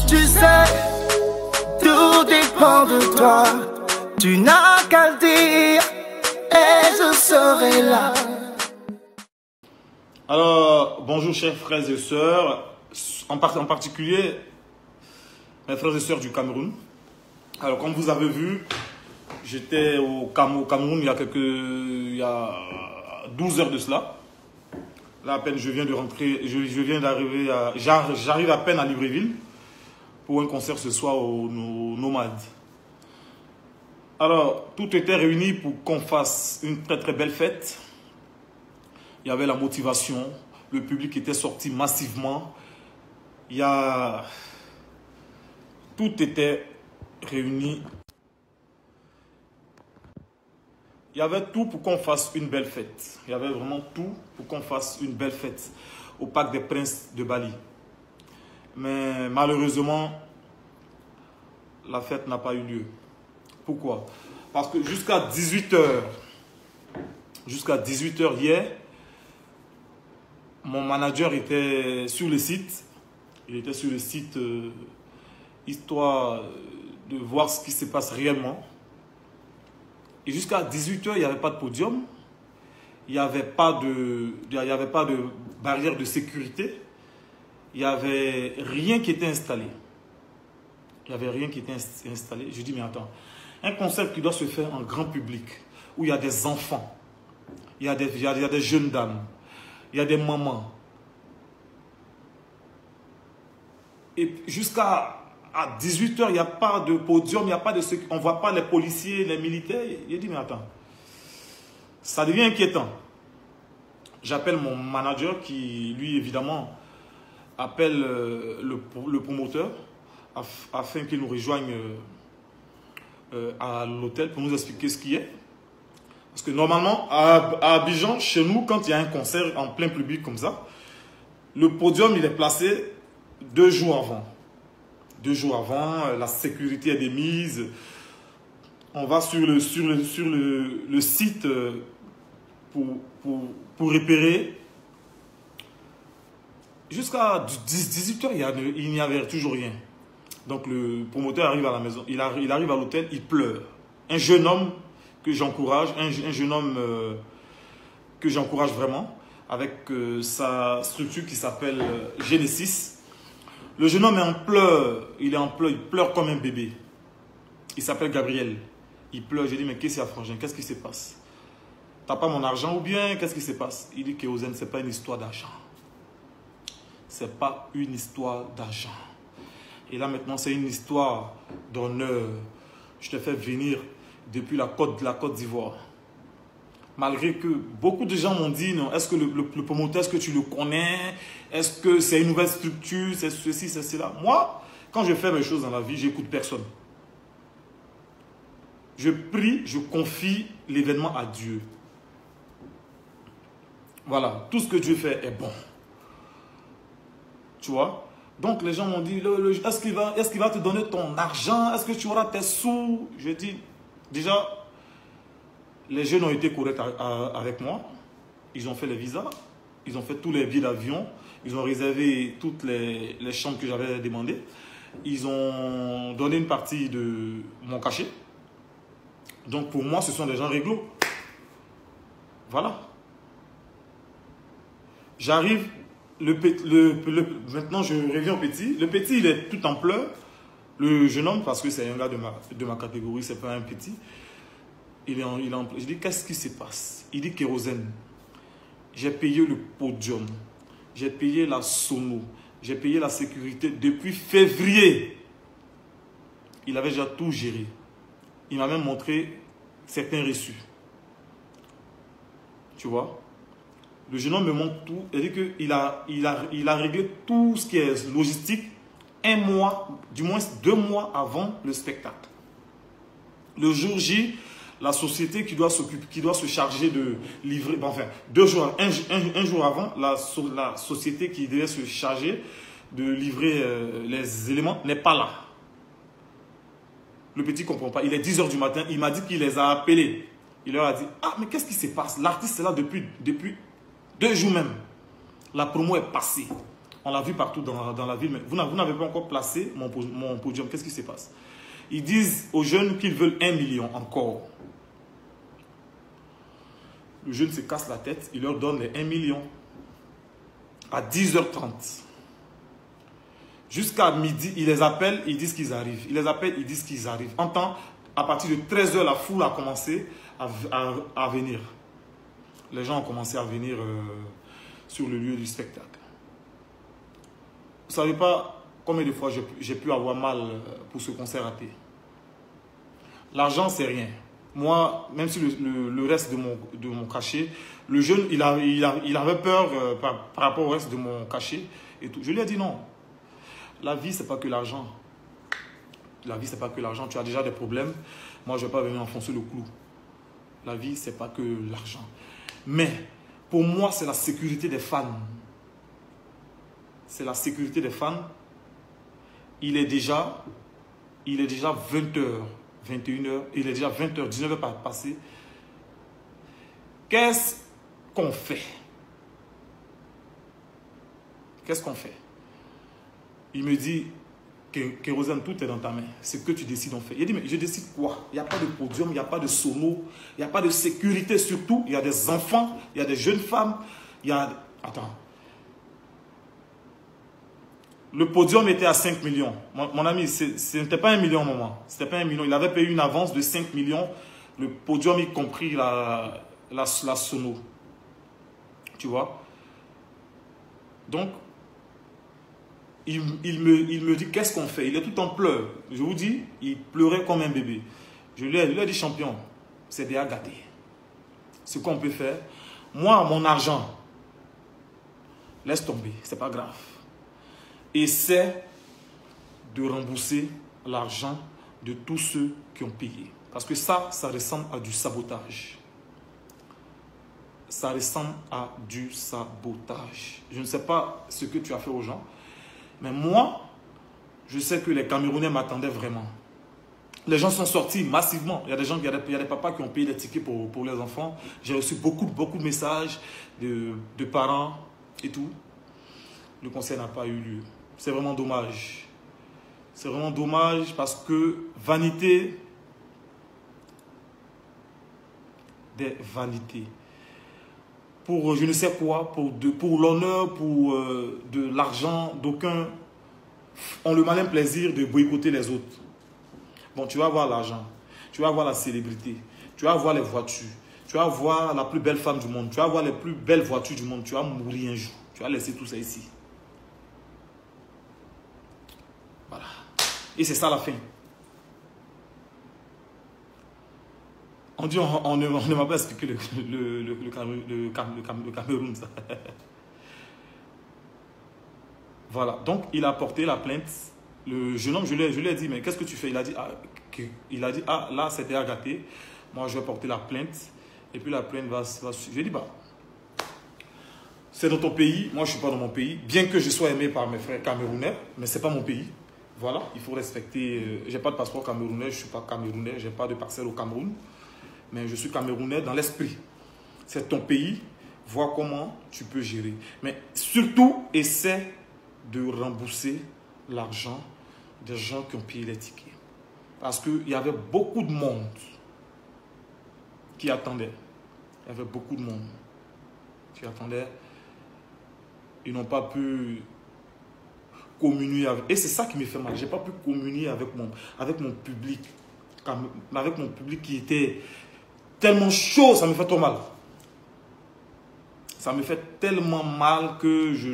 Tu sais, tout dépend de toi. Tu n'as qu'à le dire et je serai là. Alors, bonjour chers frères et sœurs, en particulier mes frères et sœurs du Cameroun. Alors, comme vous avez vu, j'étais au Cameroun il y a 12 heures de cela. Là, à peine je viens de rentrer, je viens d'arriver à... J'arrive à peine à Libreville pour un concert ce soir au Nomade. Alors, tout était réuni pour qu'on fasse une très très belle fête. Il y avait la motivation, le public était sorti massivement. Tout était réuni. Il y avait tout pour qu'on fasse une belle fête. Il y avait vraiment tout pour qu'on fasse une belle fête au Parc des Princes de Bali. Mais malheureusement, la fête n'a pas eu lieu. Pourquoi? Parce que jusqu'à 18 h hier, mon manager était sur le site. Il était sur le site histoire de voir ce qui se passe réellement. Et jusqu'à 18 h, il n'y avait pas de podium. Il n'y avait pas de barrière de sécurité. Il n'y avait rien qui était installé. Il n'y avait rien qui était installé. Je dis, mais attends, un concert qui doit se faire en grand public, où il y a des enfants, il y a des jeunes dames, il y a des mamans. Et jusqu'à 18 h, il n'y a pas de podium, il n'y a pas de on ne voit pas les policiers, les militaires. Il a dit, mais attends, ça devient inquiétant. J'appelle mon manager qui, lui, évidemment, appelle le promoteur afin qu'il nous rejoigne à l'hôtel pour nous expliquer ce qui est. Parce que normalement, à Abidjan, chez nous, quand il y a un concert en plein public comme ça, le podium, il est placé 2 jours avant. 2 jours avant, la sécurité est démise. On va sur le site pour repérer. Jusqu'à 18 h, il n'y avait toujours rien. Donc le promoteur arrive à la maison, il arrive à l'hôtel, il pleure. Un jeune homme que j'encourage, un jeune homme que j'encourage vraiment, avec sa structure qui s'appelle Genesis. Le jeune homme est en pleurs, il pleure comme un bébé. Il s'appelle Gabriel. Il pleure, je dis, mais qu'est-ce qu'il y a, frangin? Qu'est-ce qui se passe? T'as pas mon argent ou bien qu'est-ce qui se passe? Il dit que Ozen, ce n'est pas une histoire d'argent. Ce n'est pas une histoire d'argent. Et là maintenant, c'est une histoire d'honneur. Je te fais venir depuis la côte d'Ivoire. Malgré que beaucoup de gens m'ont dit, non, est-ce que le promoteur, est-ce que tu le connais? Est-ce que c'est une nouvelle structure? C'est ceci, c'est cela. Moi, quand je fais mes choses dans la vie, j'écoute personne. Je prie, je confie l'événement à Dieu. Voilà, tout ce que Dieu fait est bon. Tu vois? Donc les gens m'ont dit, est-ce qu'il va te donner ton argent? Est-ce que tu auras tes sous? Je dis, déjà, les jeunes ont été corrects avec moi. Ils ont fait les visas. Ils ont fait tous les billets d'avion. Ils ont réservé toutes les chambres que j'avais demandées. Ils ont donné une partie de mon cachet. Donc pour moi, ce sont des gens réglo. Voilà. J'arrive. Maintenant, je reviens au petit. Le petit, il est tout en pleurs. Le jeune homme, parce que c'est un gars de ma catégorie, c'est pas un petit. Il est en pleurs. Je dis, qu'est-ce qui se passe? Il dit, Kérosène, j'ai payé le podium. J'ai payé la sono. J'ai payé la sécurité depuis février. Il avait déjà tout géré. Il m'a même montré certains reçus. Tu vois? Le jeune homme me montre tout. Il dit qu'il a réglé tout ce qui est logistique 1 mois, du moins 2 mois avant le spectacle. Le jour J, la société qui doit se charger de livrer, enfin, un jour avant, la société qui devait se charger de livrer les éléments n'est pas là. Le petit ne comprend pas. Il est 10 h du matin. Il m'a dit qu'il les a appelés. Il leur a dit, ah, mais qu'est-ce qui se passe? L'artiste est là depuis 2 jours même. La promo est passée. On l'a vu partout dans la ville, mais vous n'avez pas encore placé mon podium. Qu'est-ce qui se passe? Ils disent aux jeunes qu'ils veulent 1 million encore. Le jeune se casse la tête, il leur donne les 1 million à 10h30. Jusqu'à midi, ils les appellent, ils disent qu'ils arrivent. Ils les appellent, ils disent qu'ils arrivent. En temps, à partir de 13h, la foule a commencé à venir. Les gens ont commencé à venir sur le lieu du spectacle. Vous ne savez pas combien de fois j'ai pu avoir mal pour ce concert raté. L'argent, c'est rien. Moi, même si le reste de mon cachet, le jeune, il avait peur par rapport au reste de mon cachet et tout. Je lui ai dit non. La vie, ce n'est pas que l'argent. La vie, ce n'est pas que l'argent. Tu as déjà des problèmes. Moi, je ne vais pas venir enfoncer le clou. La vie, ce n'est pas que l'argent. Mais, pour moi, c'est la sécurité des fans. C'est la sécurité des fans. Il est déjà 20h, 21h. Il est déjà 20h, 19h passé. Qu'est-ce qu'on fait? Qu'est-ce qu'on fait? Il me dit, Kérosène, tout est dans ta main. C'est que tu décides, on fait. Il dit, mais je décide quoi? Il n'y a pas de podium, il n'y a pas de sono, il n'y a pas de sécurité surtout. Il y a des enfants, il y a des jeunes femmes, il y a... Attends. Le podium était à 5 millions. Mon ami, ce n'était pas 1 million au moment. Ce n'était pas 1 million. Il avait payé une avance de 5 millions. Le podium, y compris la sono. Tu vois? Donc, il me dit, qu'est-ce qu'on fait? Il est tout en pleurs. Je vous dis, il pleurait comme un bébé. Je lui ai dit, champion, c'est bien gâté. Ce qu'on peut faire, moi, mon argent, laisse tomber, c'est pas grave. Essaie de rembourser l'argent de tous ceux qui ont payé. Parce que ça ressemble à du sabotage. Ça ressemble à du sabotage. Je ne sais pas ce que tu as fait aux gens. Mais moi, je sais que les Camerounais m'attendaient vraiment. Les gens sont sortis massivement. Il y a des gens, il y a des papas qui ont payé des tickets pour les enfants. J'ai reçu beaucoup de messages de parents et tout. Le concert n'a pas eu lieu. C'est vraiment dommage. C'est vraiment dommage parce que vanité des vanités. Pour je ne sais quoi, pour l'honneur, pour de l'argent, d'aucuns ont le malin plaisir de boycotter les autres. Bon, tu vas avoir l'argent, tu vas avoir la célébrité, tu vas avoir les voitures, tu vas avoir la plus belle femme du monde, tu vas avoir les plus belles voitures du monde, tu vas mourir un jour, tu vas laisser tout ça ici. Voilà. Et c'est ça la fin. On dit, on ne m'a pas expliqué le Cameroun. Ça. Voilà, donc il a porté la plainte. Le jeune homme, je lui ai dit, mais qu'est-ce que tu fais? Il a dit, là, c'était à gâter. Moi, je vais porter la plainte. Et puis la plainte va suivre. Je lui ai dit, c'est dans ton pays. Moi, je ne suis pas dans mon pays. Bien que je sois aimé par mes frères camerounais, mais ce n'est pas mon pays. Voilà, il faut respecter. Je n'ai pas de passeport camerounais, je ne suis pas camerounais, je n'ai pas de parcelle au Cameroun. Mais je suis camerounais dans l'esprit. C'est ton pays, vois comment tu peux gérer. Mais surtout, essaie de rembourser l'argent des gens qui ont payé les tickets. Parce qu'il y avait beaucoup de monde qui attendait. Il y avait beaucoup de monde qui attendait. Ils n'ont pas pu communier avec... Et c'est ça qui me fait mal. Je n'ai pas pu communier avec mon public. Avec mon public qui était tellement chaud, ça me fait trop mal. Ça me fait tellement mal que je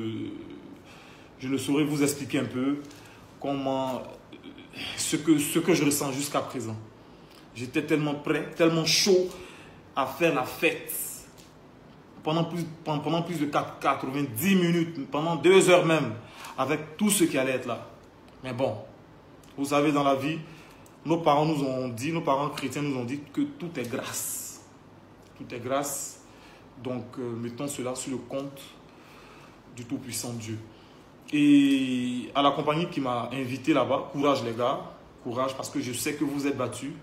ne saurais vous expliquer un peu comment... Ce que je ressens jusqu'à présent. J'étais tellement prêt, tellement chaud à faire la fête. Pendant plus de 90 minutes, pendant 2 heures même, avec tout ce qui allait être là. Mais bon, vous savez, dans la vie, nos parents nous ont dit, nos parents chrétiens nous ont dit que tout est grâce. Tout est grâce. Donc, mettons cela sur le compte du Tout-Puissant Dieu. Et à la compagnie qui m'a invité là-bas, courage les gars, courage parce que je sais que vous êtes battus,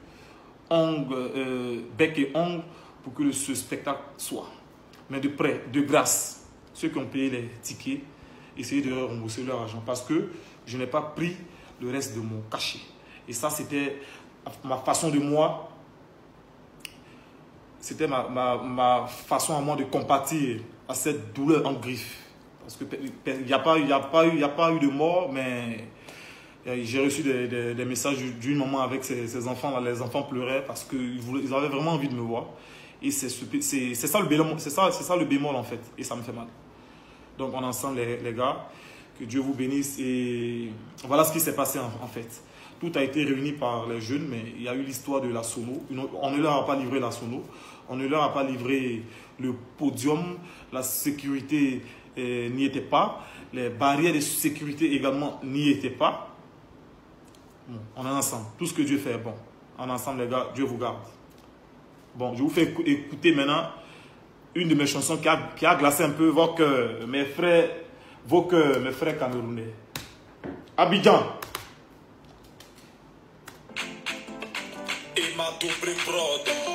bec et ongle, pour que ce spectacle soit. Mais de près, de grâce, ceux qui ont payé les tickets, essayer de rembourser leur argent parce que je n'ai pas pris le reste de mon cachet. Et ça, c'était ma façon de moi. C'était ma façon à moi de compatir à cette douleur en griffe. Parce qu'il n'y a pas eu de mort, mais j'ai reçu des messages d'une maman avec ses enfants. Là, les enfants pleuraient parce qu'ils avaient vraiment envie de me voir. Et c'est ça le bémol en fait. Et ça me fait mal. Donc on est ensemble les gars. Que Dieu vous bénisse. Et voilà ce qui s'est passé en fait. Tout a été réuni par les jeunes, mais il y a eu l'histoire de la sono. On ne leur a pas livré la sono. On ne leur a pas livré le podium. La sécurité n'y était pas. Les barrières de sécurité également n'y étaient pas. Bon, on est ensemble. Tout ce que Dieu fait est bon. On est ensemble les gars. Dieu vous garde. Bon, je vous fais écouter maintenant une de mes chansons qui a glacé un peu vos cœurs, mes frères camerounais. Abidjan. Et ma double prod.